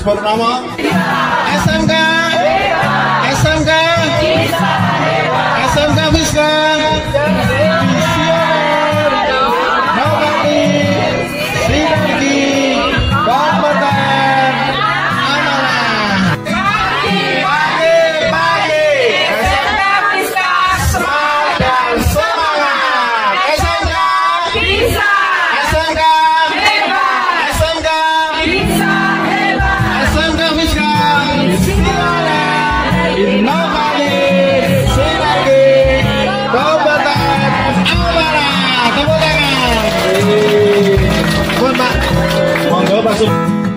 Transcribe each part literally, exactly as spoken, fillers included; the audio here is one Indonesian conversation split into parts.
Purnomo, S M K, S M K, S M K Wisma, Nobati, Sinergi, Kompeten, Amanah. Pagi-pagi, S M K Wisma, semangat dan semangat. S M K bisa, S M K hebat, S M K bisa hebat, S M K Wisma, inovasi, sinergi, kompeten, amanah. Tepuk tangan. Buat Pak, monggo masuk.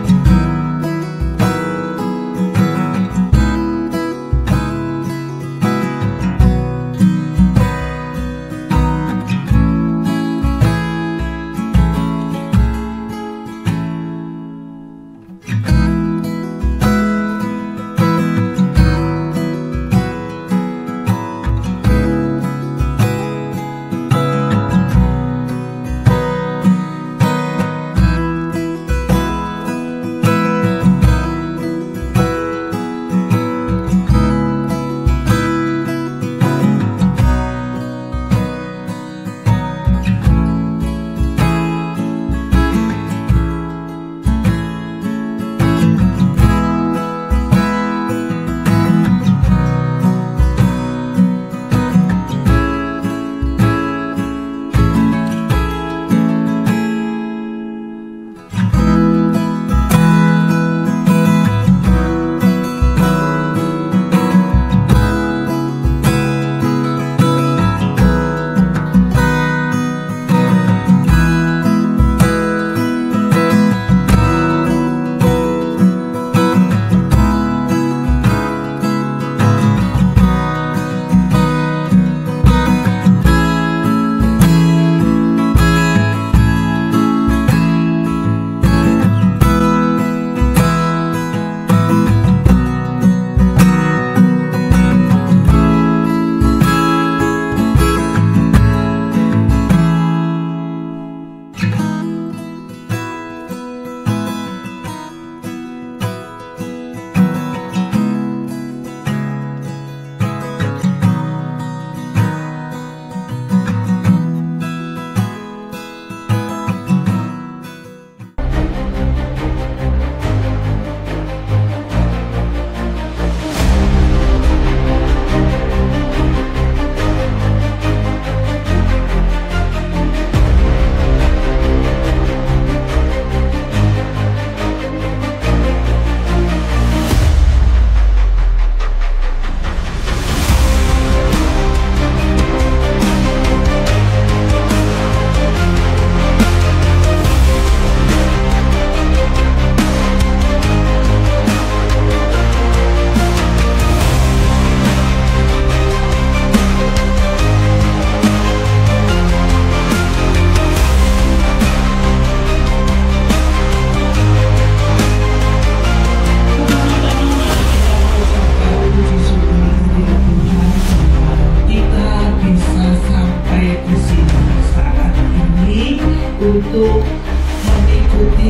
Untuk mengikuti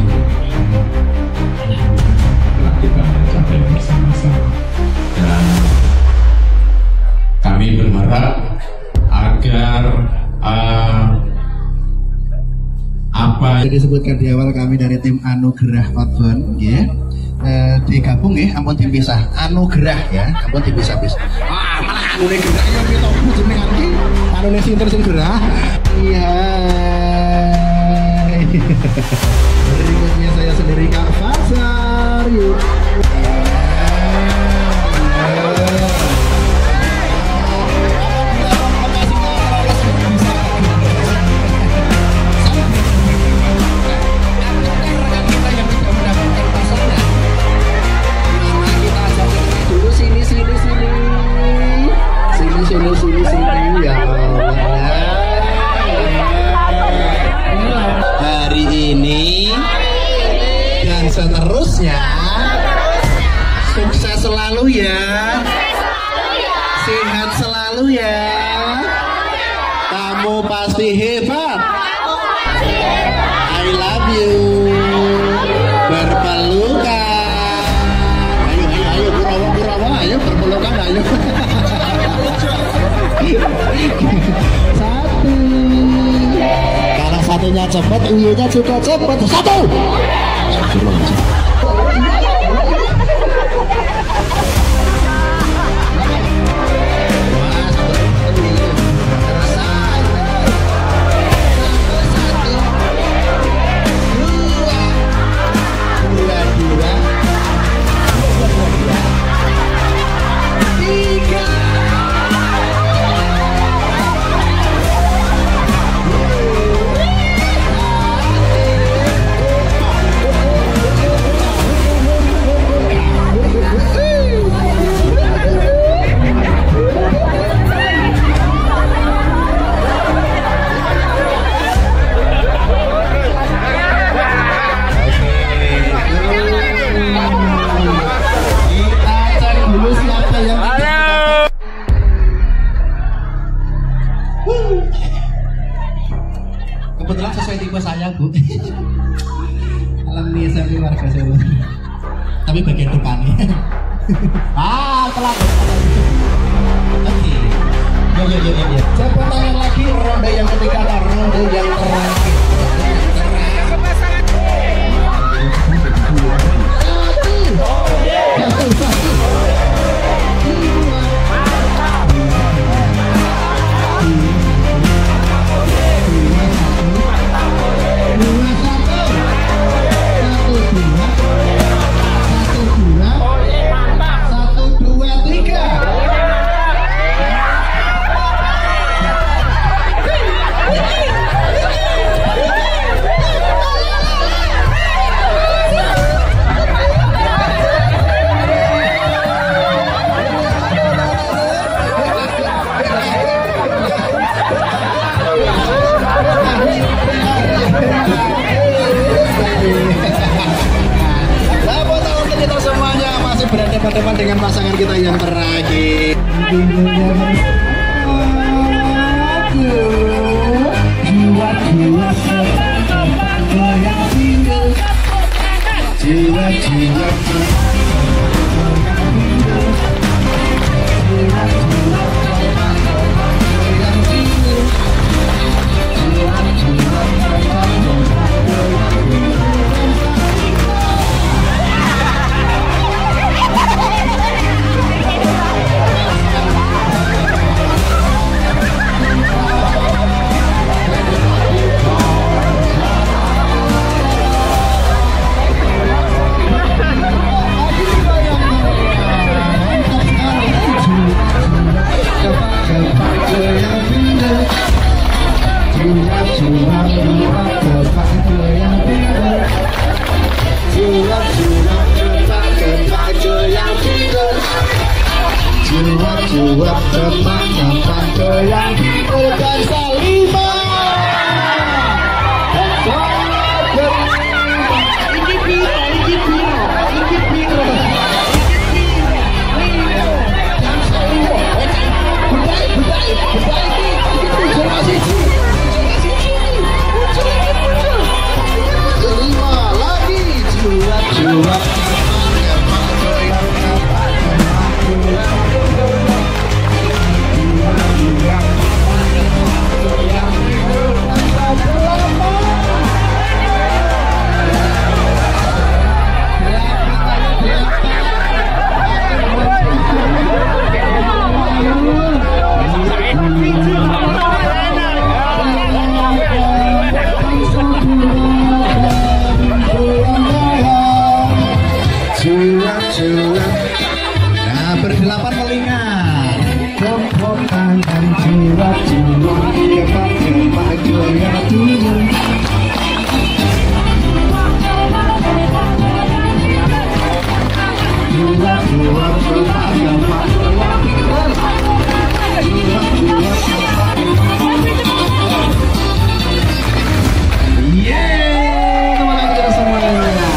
telah kita capai bersama-sama, dan kami berharap agar uh, apa yang disebutkan di awal kami dari tim Anugerah Outbound ya, eh, digabung ya, ampun dipisah Anugerah ya, ampun dipisah-pisah. Ah, malah Anugerah ya kita jenengan iki anune sinten sing gerah. Iya. Berikutnya saya sendiri Kak Fasar yuk. Sini sini sini sini sini ya Allah. Hari ini dan seterusnya sukses selalu ya, sehat selalu ya, kamu pasti hebat. I love you. Berpelukan. Satu. Kalau satunya cepet, uyunya juga cepet. Satu. Kebetulan sesuai tipe saya, Bu. Alami S M P warga Solo. Tapi bagian depannya. Ah, telat. Oke. Yo yo yo yo. Tepuk tangan lagi ronde yang ketiga atau ronde yang terakhir. Berhadapan dengan pasangan kita yang terakhir. Jiwa-jiwa Jawab teman-teman goyang bukan salima. Ini piro, ini piro, ini piro. Budai, budai, budai ini, ini jumlah siji, jumlah siji, muncul, muncul. Lima lagi, jawab-jawab. Nah, berdelapan melingan. Tepuk tangan jiwa-jiwa, kepak-kepak goyang dulu. Jiwa-jiwa, kepak-kepak goyang dulu. Jiwa-jiwa, kepak-kepak. Yeay, terima kasih semuanya.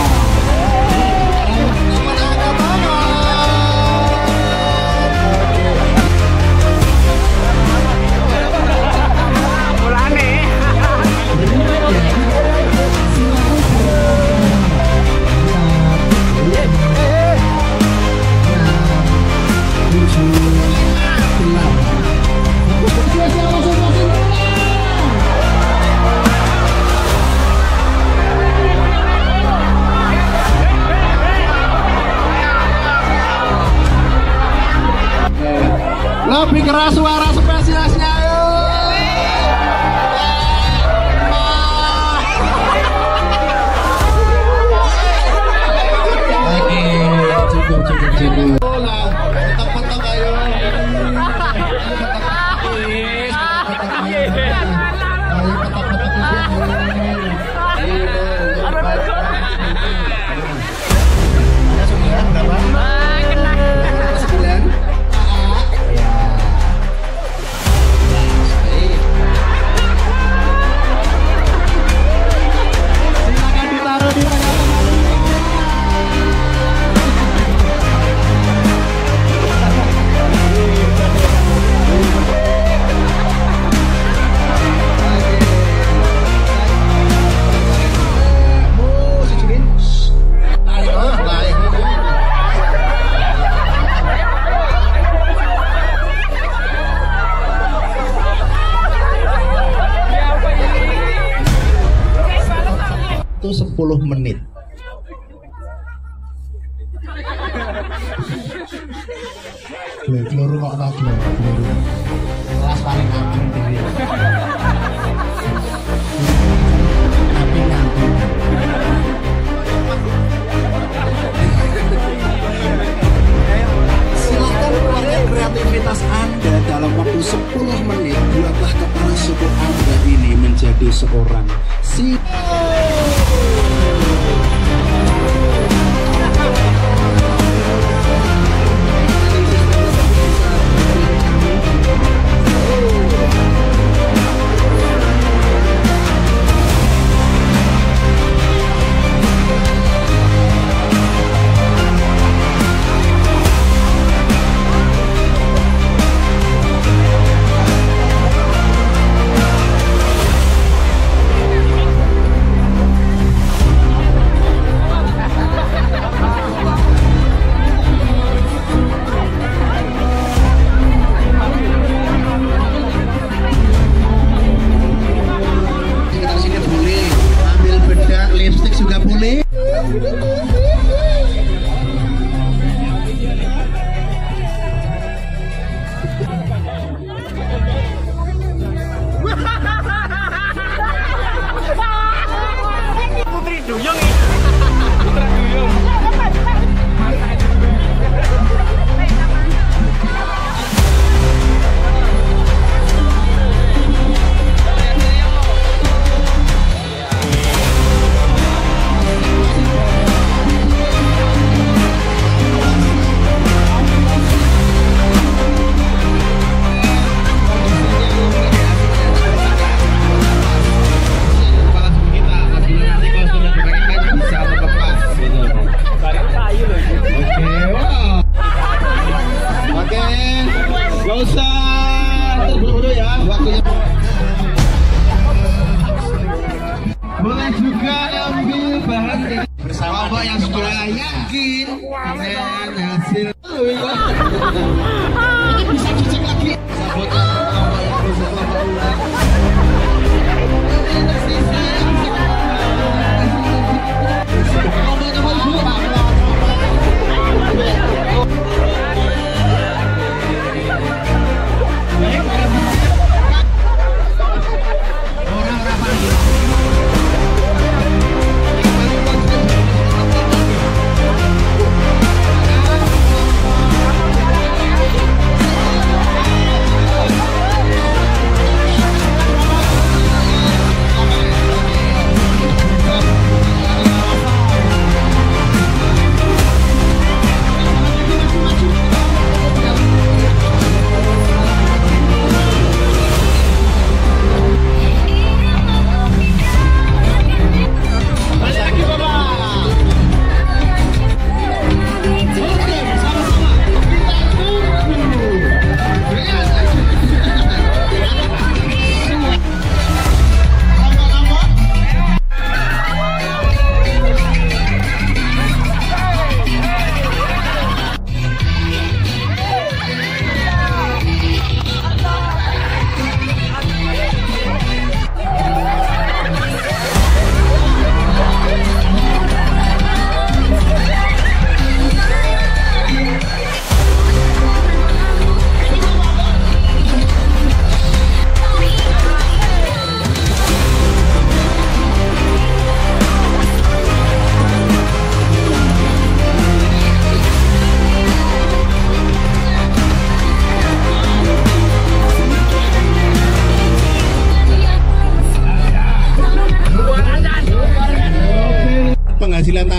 suara-suara spesialisnya ayo. Oke, cukup cukup cukup. Petok-petok ayo. Ayo petok-petok itu sepuluh menit. Glor kok tak glor. Kelas paling aman dhewe. Tapi nanti silakan keluarkan kreativitas Anda dalam waktu sepuluh menit. Buatlah kepala suku Anda ini menjadi seorang si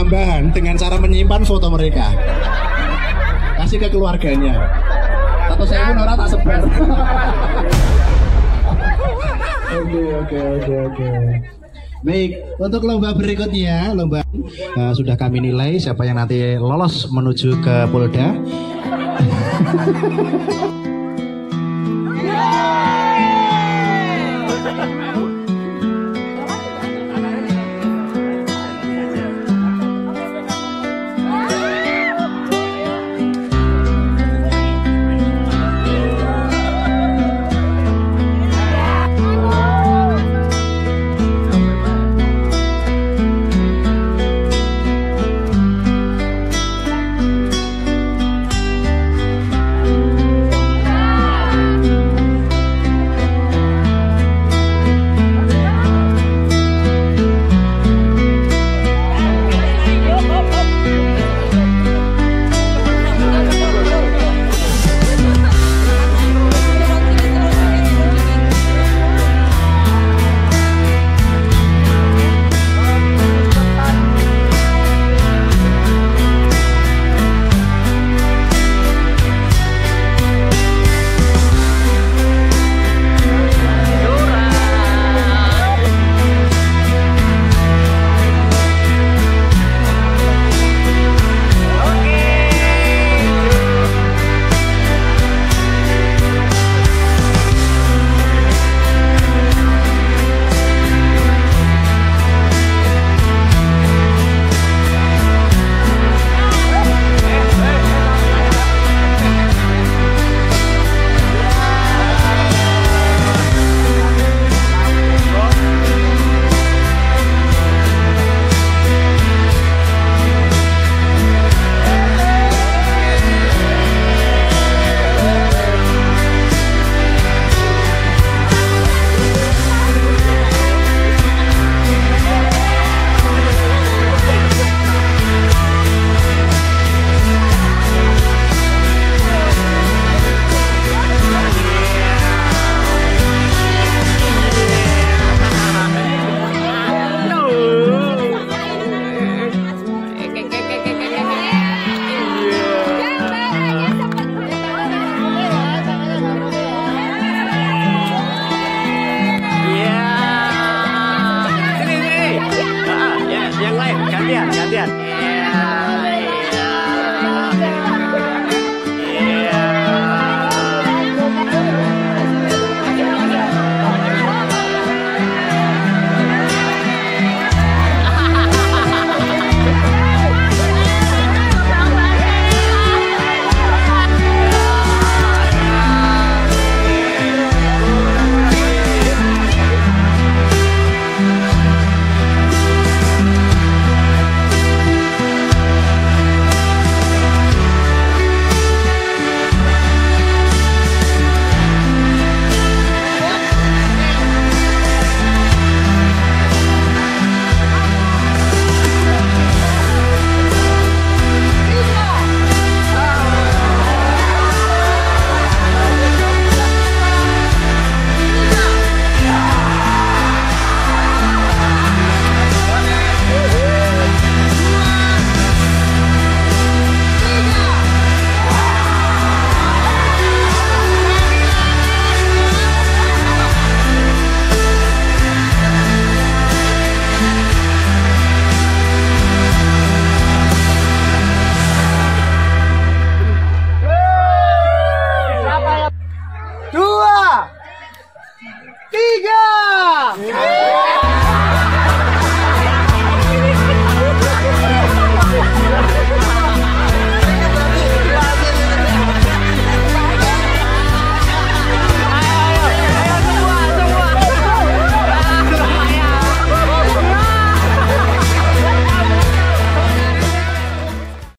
persembahan dengan cara menyimpan foto mereka. Kasih ke keluarganya. Satu saya pun orang tak sebar. Oke oke oke oke. Baik, untuk lomba berikutnya, lomba uh, sudah kami nilai siapa yang nanti lolos menuju ke Polda.